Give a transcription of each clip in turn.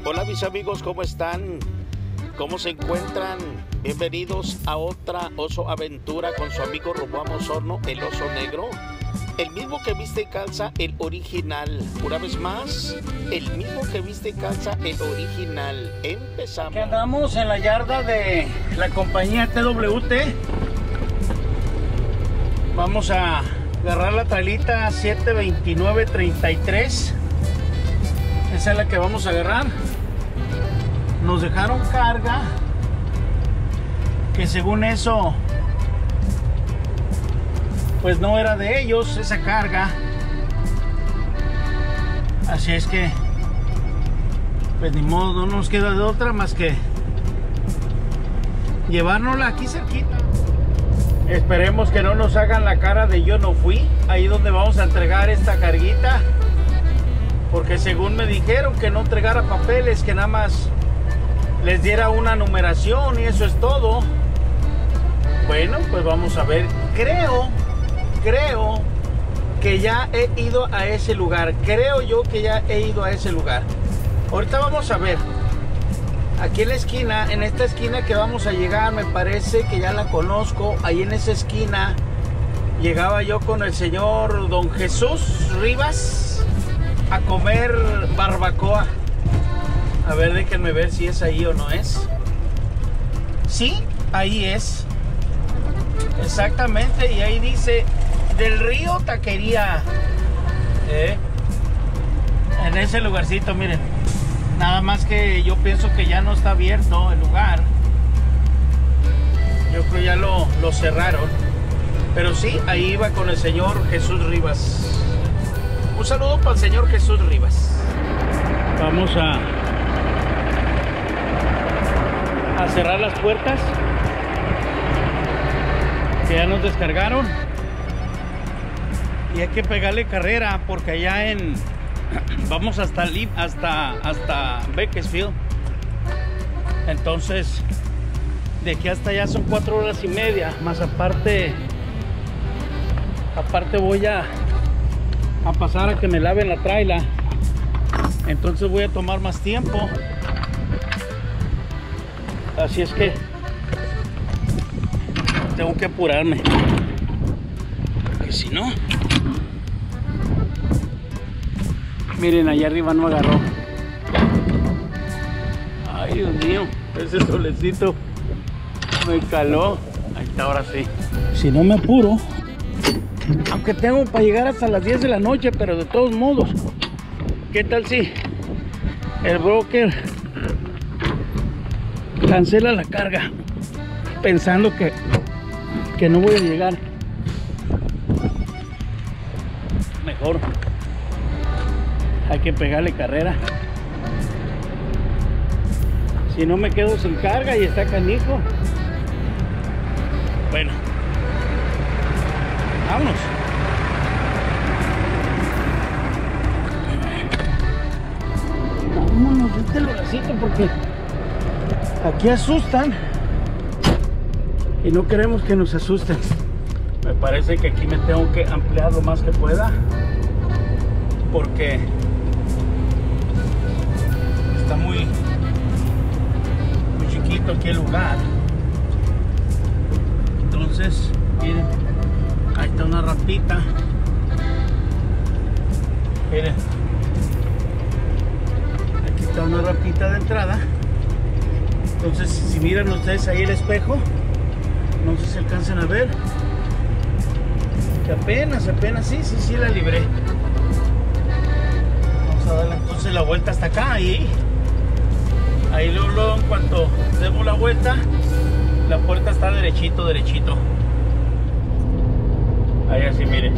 Hola mis amigos, ¿cómo están? ¿Cómo se encuentran? Bienvenidos a otra Oso Aventura con su amigo Romuald Osorno, el oso negro. El mismo que viste y calza el original. Una vez más, el mismo que viste y calza el original. Empezamos. Aquí andamos en la yarda de la compañía TWT. Vamos a agarrar la trailita 72933. Esa es la que vamos a agarrar. Nos dejaron carga que según eso pues no era de ellos esa carga, así es que pues ni modo, no nos queda de otra más que llevárnosla aquí cerquita. Esperemos que no nos hagan la cara de yo no fui, ahí donde vamos a entregar esta carguita, porque según me dijeron que no entregara papeles, que nada más les diera una numeración y eso es todo. Bueno, pues vamos a ver. Creo que ya he ido a ese lugar. Creo yo que ya he ido a ese lugar. Ahorita vamos a ver. Aquí en la esquina, en esta esquina que vamos a llegar, me parece que ya la conozco. Ahí en esa esquina llegaba yo con el señor Don Jesús Rivas a comer barbacoa. A ver, déjenme ver si es ahí o no es. Sí, ahí es. Exactamente, y ahí dice Del Río Taquería. En ese lugarcito, miren. Nada más que yo pienso que ya no está abierto el lugar. Yo creo ya lo cerraron. Pero sí, ahí iba con el señor Jesús Rivas. Un saludo para el señor Jesús Rivas. Vamos a cerrar las puertas que ya nos descargaron y hay que pegarle carrera porque allá vamos hasta Bakersfield, entonces de aquí hasta allá son 4 horas y media más aparte voy a pasar a que me laven la traila, entonces voy a tomar más tiempo. Así es que tengo que apurarme, porque si no, miren, allá arriba no agarró. Ay, Dios mío, ese solecito me caló. Ahí está, ahora sí. Si no me apuro, aunque tengo para llegar hasta las 10 de la noche, pero de todos modos, ¿qué tal si el broker cancela la carga pensando que no voy a llegar? Mejor hay que pegarle carrera, si no me quedo sin carga y está canijo. Bueno, vámonos. Vámonos de este lugarcito porque aquí asustan y no queremos que nos asusten. Me parece que aquí me tengo que ampliar lo más que pueda porque está muy chiquito aquí el lugar. Entonces, miren, ahí está una rampita. Miren, aquí está una rampita de entrada. Entonces, si miran ustedes ahí el espejo, no sé si alcanzan a ver que apenas, sí la libré. Vamos a darle entonces la vuelta hasta acá. Ahí luego en cuanto demos la vuelta, la puerta está derechito. Ahí así, miren.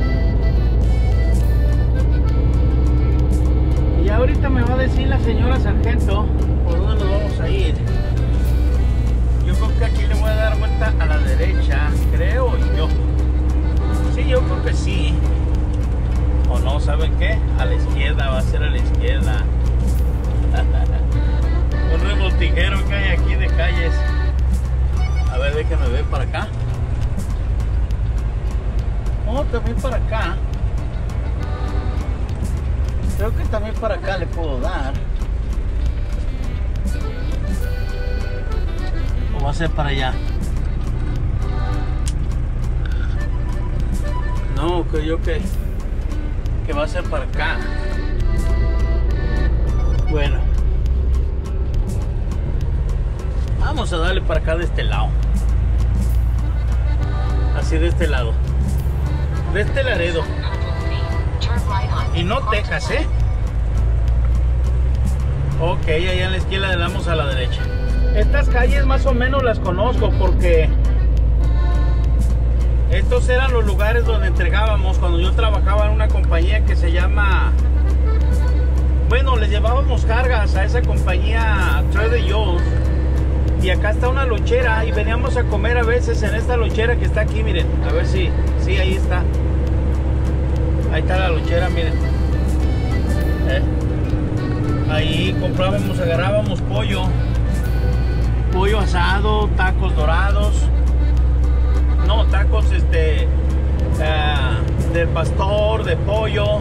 Y ahorita me va a decir la señora sargento por dónde nos vamos a ir. Yo creo que aquí le voy a dar vuelta a la derecha, creo yo. Sí, yo creo que sí. O no, ¿saben qué? A la izquierda, va a ser a la izquierda. Un revoltijero que hay aquí de calles. A ver, déjenme ver para acá. Oh, también para acá. Creo que también para acá le puedo dar. ser para allá. No, creo que va a ser para acá. Bueno, vamos a darle para acá de este lado. Así de este lado. De este Laredo. Y no Texas, ¿eh? Ok, allá en la izquierda le damos a la derecha. Estas calles más o menos las conozco porque estos eran los lugares donde entregábamos cuando yo trabajaba en una compañía que se llama... Bueno, les llevábamos cargas a esa compañía Trader Joe's. Y acá está una lonchera y veníamos a comer a veces en esta lonchera que está aquí, miren. A ver si, sí, ahí está. Ahí está la lonchera, miren. Ahí comprábamos, agarrábamos pollo. Pollo asado, tacos dorados. No, tacos del pastor, de pollo.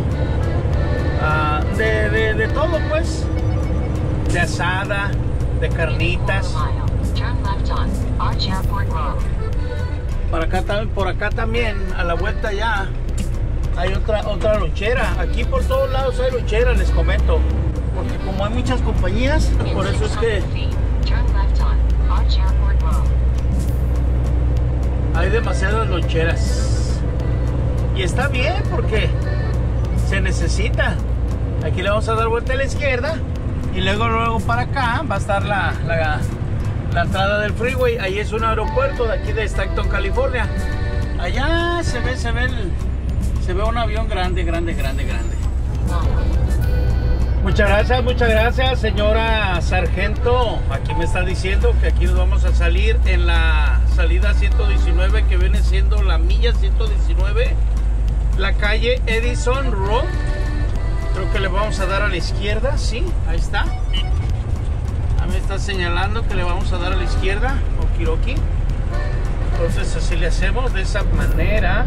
De todo pues. De asada, de carnitas. Por acá también, a la vuelta ya hay otra lonchera. Aquí por todos lados hay lonchera, les comento. Porque como hay muchas compañías, por eso es que hay demasiadas loncheras. Y está bien porque se necesita. Aquí le vamos a dar vuelta a la izquierda. Y luego para acá va a estar la entrada del freeway. Ahí es un aeropuerto de aquí de Stockton, California. Allá se ve un avión grande. Muchas gracias, señora sargento. Aquí me está diciendo que aquí nos vamos a salir en la salida 119, que viene siendo la milla 119, la calle Edison Road. Creo que le vamos a dar a la izquierda, sí, ahí está. A mí me está señalando que le vamos a dar a la izquierda, okidoki. Entonces así le hacemos de esa manera.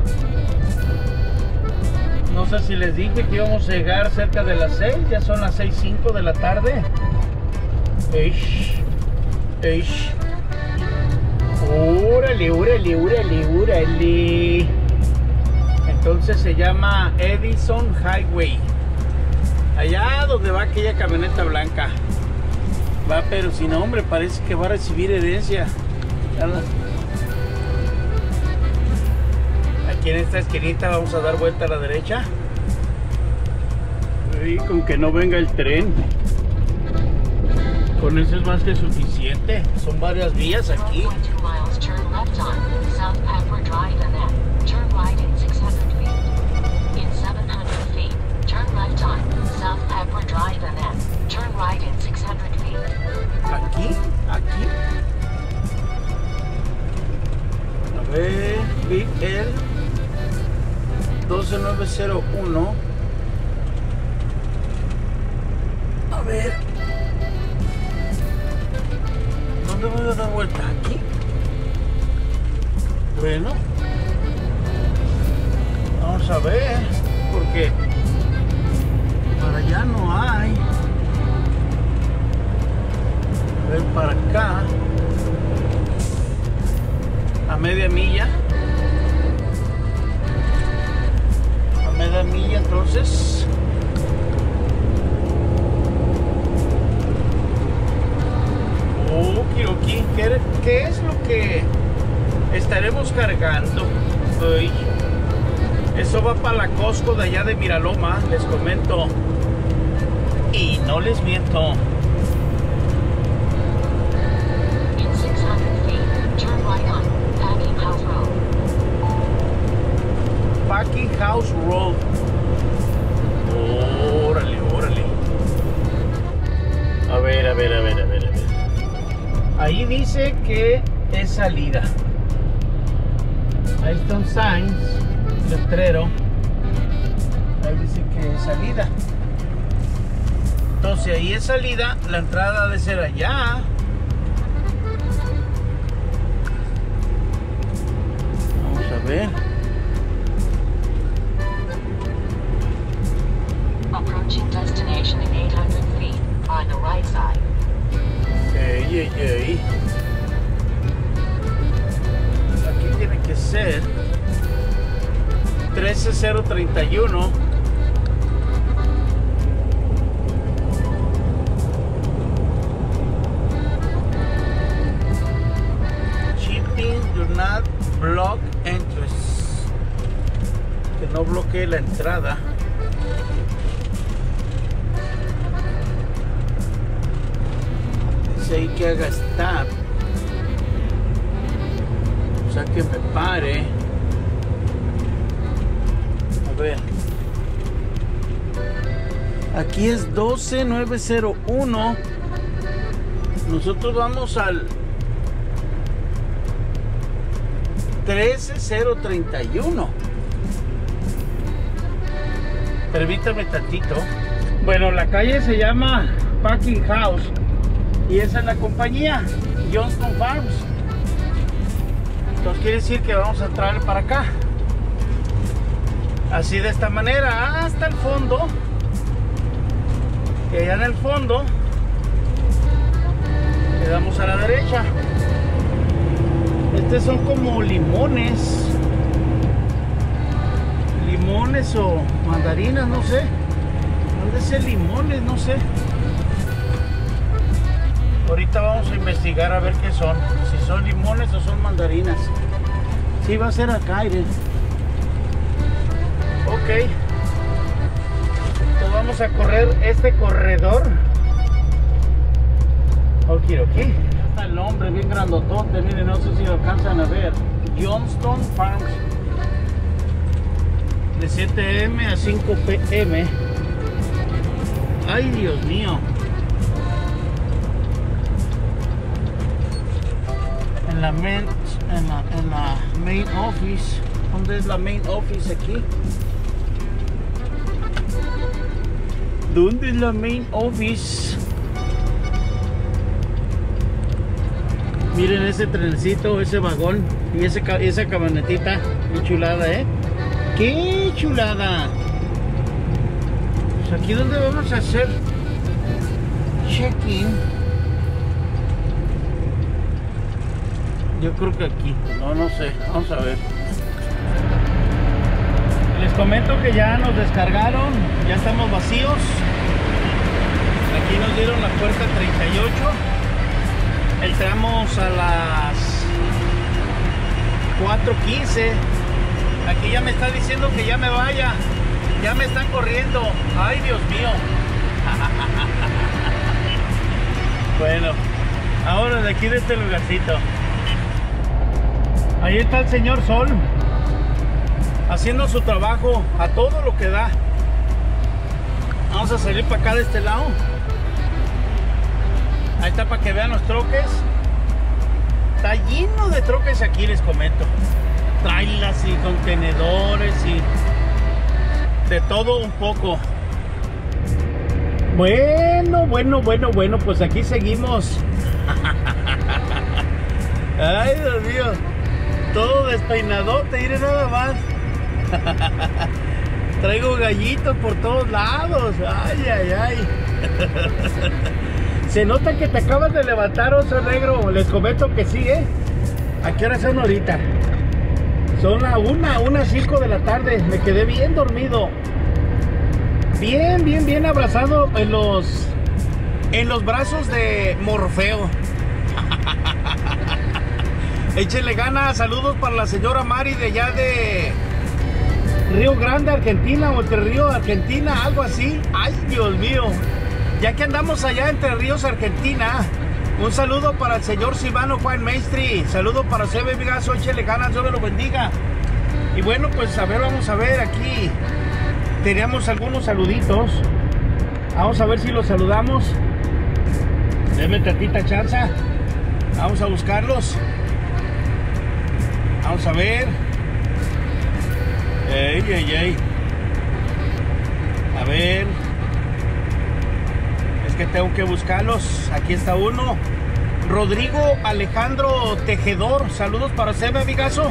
No sé si les dije que íbamos a llegar cerca de las 6, ya son las 6:05 de la tarde. Órale. Entonces se llama Edison Highway. Allá donde va aquella camioneta blanca. Va, pero sin nombre, parece que va a recibir herencia. Aquí en esta esquinita vamos a dar vuelta a la derecha. Y con que no venga el tren, con eso es más que suficiente. Son varias vías aquí. Aquí. A ver, Big L 12901. A ver, ¿dónde voy a dar vuelta? Aquí. Bueno, vamos a ver, porque para allá no hay. A ver, para acá, a media milla. Entonces okidoki. ¿Qué es lo que estaremos cargando hoy? Eso va para la Costco de allá de Miraloma, les comento, y no les miento. Packing House Road. Órale. A ver. Ahí dice que es salida. Ahí está un sign, letrero. Ahí dice que es salida. Entonces ahí es salida. La entrada ha de ser allá. Vamos a ver. Approaching destination in 800 feet on the right side. Ey. ser 13031. Shipping do not block entrance. Que no bloquee la entrada. Dice ahí que haga stop. O sea que me pare. A ver. Aquí es 12901. Nosotros vamos al 13031. Permítame tantito. Bueno, la calle se llama Packing House y esa es la compañía Johnston Farms. Entonces quiere decir que vamos a traer para acá, así de esta manera hasta el fondo, que allá en el fondo le damos a la derecha. Estos son como limones o mandarinas, no sé. ¿Dónde ser limones? No sé. Ahorita vamos a investigar a ver qué son. Si son limones o son mandarinas. Sí, va a ser acá, miren. Ok. Entonces vamos a correr este corredor. Ok. Está el nombre bien grandotote. Miren, no sé si lo alcanzan a ver. Johnston Farms. De 7 AM a 5 PM. Ay, Dios mío. En la main office. ¿Dónde es la main office aquí? ¿Dónde es la main office? Miren ese trencito, ese vagón y esa camionetita. Qué chulada, ¡qué chulada! Pues aquí donde vamos a hacer check-in. Yo creo que aquí. No sé. Vamos a ver. Les comento que ya nos descargaron. Ya estamos vacíos. Aquí nos dieron la puerta 38. Entramos a las 4:15. Aquí ya me está diciendo que ya me vaya. Ya me están corriendo. Ay, Dios mío. Bueno, ahora de aquí de este lugarcito. Ahí está el señor Sol haciendo su trabajo a todo lo que da. Vamos a salir para acá de este lado. Ahí está para que vean los troques. Está lleno de troques aquí, les comento. Trailers y contenedores y de todo un poco. Bueno, pues aquí seguimos. Ay, Dios mío. Todo despeinadote, mire nada más. Traigo gallitos por todos lados. Ay. Se nota que te acabas de levantar, oso negro. Les comento que sí, ¿A qué hora son ahorita? Son las 1:05 de la tarde. Me quedé bien dormido. Bien abrazado en los brazos de Morfeo. Échenle ganas. Saludos para la señora Mari de allá de Río Grande, Argentina, o Entre Ríos, Argentina, algo así. Ay, Dios mío. Ya que andamos allá Entre Ríos, Argentina, un saludo para el señor Silvano Juan Maestri. Saludo para usted, Vigazo. Échele ganas, Dios me lo bendiga. Y bueno, pues a ver, vamos a ver aquí. Teníamos algunos saluditos. Vamos a ver si los saludamos. Deme tantita chanza. Vamos a buscarlos. Vamos a ver. Ey. A ver. Es que tengo que buscarlos. Aquí está uno. Rodrigo Alejandro Tejedor. Saludos para usted, amigazo.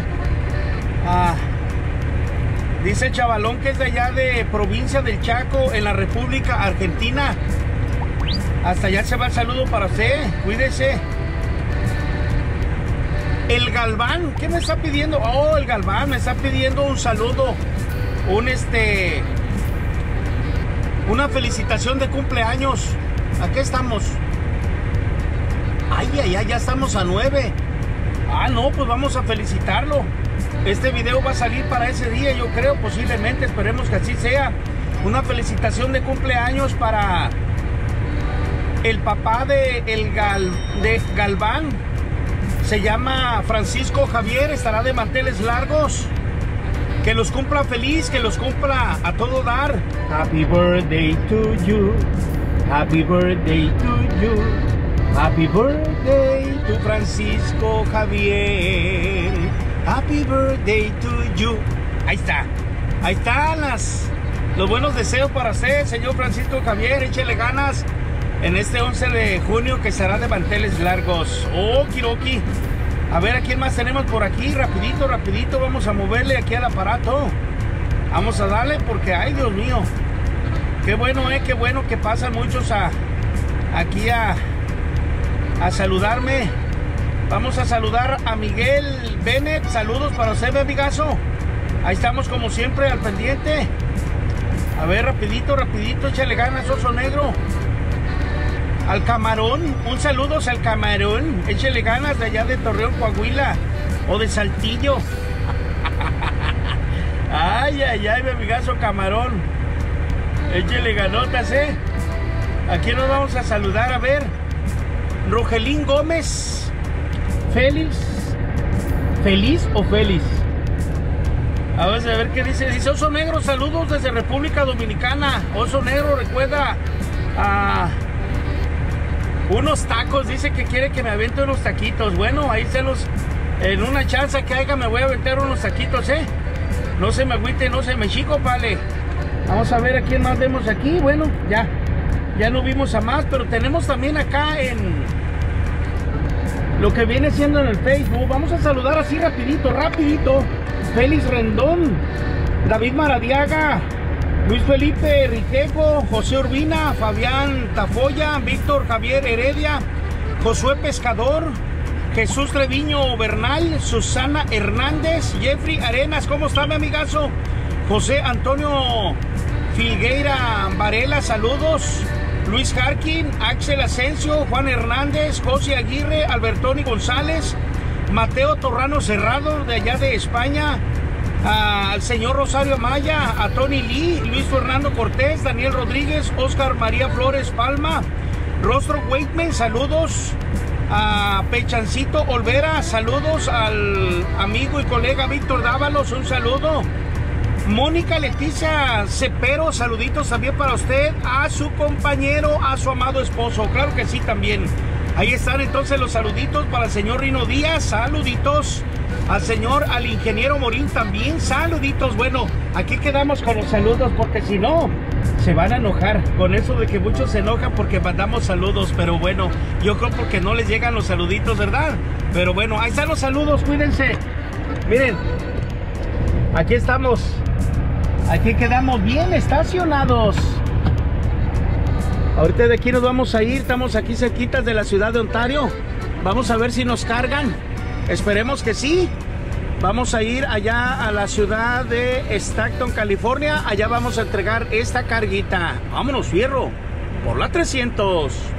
Dice Chavalón que es de allá de provincia del Chaco, en la República Argentina. Hasta allá se va el saludo para usted. Cuídese. El Galván, ¿qué me está pidiendo? Oh, el Galván me está pidiendo un saludo, una felicitación de cumpleaños. Aquí estamos. Ay, ay, ay, ya estamos a 9. Ah, no, pues vamos a felicitarlo. Este video va a salir para ese día, yo creo, posiblemente, esperemos que así sea. Una felicitación de cumpleaños para el papá de Galván. Se llama Francisco Javier, estará de manteles largos. Que los cumpla feliz, que los cumpla a todo dar. Happy birthday to you. Happy birthday to you. Happy birthday to Francisco Javier. Happy birthday to you. Ahí está. Ahí están los buenos deseos para usted, señor Francisco Javier. Échele ganas en este 11 de junio que estará de manteles largos. Oh, Kiroki. A ver, ¿a quién más tenemos por aquí? Rapidito, rapidito, vamos a moverle aquí al aparato. Vamos a darle porque, ay, Dios mío. Qué bueno, qué bueno que pasan muchos aquí a saludarme. Vamos a saludar a Miguel Bennett. Saludos para usted, mi amigazo. Ahí estamos como siempre al pendiente. A ver, rapidito, rapidito, échale ganas, oso negro. Al Camarón, un saludo al Camarón, échele ganas de allá de Torreón, Coahuila, o de Saltillo. Ay, ay, ay, mi amigazo Camarón, échele ganotas, ¿A quién nos vamos a saludar? A ver, Rogelín Gómez. ¿Feliz o feliz? Vamos a ver qué dice. Dice Oso Negro, saludos desde República Dominicana. Oso Negro, recuerda unos tacos, dice que quiere que me aviente unos taquitos. Bueno, ahí en una chance que haya me voy a aventar unos taquitos, No se me agüite, no se me chico, vale. Vamos a ver a quién más vemos aquí. Bueno, ya no vimos a más, pero tenemos también acá en lo que viene siendo en el Facebook. Vamos a saludar así rapidito. Félix Rendón, David Maradiaga, Luis Felipe Riquejo, José Urbina, Fabián Tafoya, Víctor Javier Heredia, Josué Pescador, Jesús Treviño Bernal, Susana Hernández, Jeffrey Arenas, ¿cómo está, mi amigazo? José Antonio Filgueira Varela, saludos. Luis Jarquín, Axel Asensio, Juan Hernández, José Aguirre, Albertoni González, Mateo Torrano Cerrado, de allá de España, al señor Rosario Maya, a Tony Lee, Luis Fernando Cortés, Daniel Rodríguez, Oscar María Flores Palma, Rostro Waitman, saludos. A Pechancito Olvera, saludos. Al amigo y colega Víctor Dávalos, un saludo. Mónica Leticia Cepero, saluditos también para usted, a su compañero, a su amado esposo, claro que sí también. Ahí están entonces los saluditos para el señor Rino Díaz, saluditos. Al ingeniero Morín también, saluditos. Bueno, aquí quedamos con los saludos porque si no, se van a enojar con eso de que muchos se enojan porque mandamos saludos. Pero bueno, yo creo porque no les llegan los saluditos, ¿verdad? Pero bueno, ahí están los saludos, cuídense. Miren, aquí estamos. Aquí quedamos bien estacionados. Ahorita de aquí nos vamos a ir. Estamos aquí cerquitas de la ciudad de Ontario. Vamos a ver si nos cargan. Esperemos que sí. Vamos a ir allá a la ciudad de Stockton, California. Allá vamos a entregar esta carguita. Vámonos, fierro. Por la 300.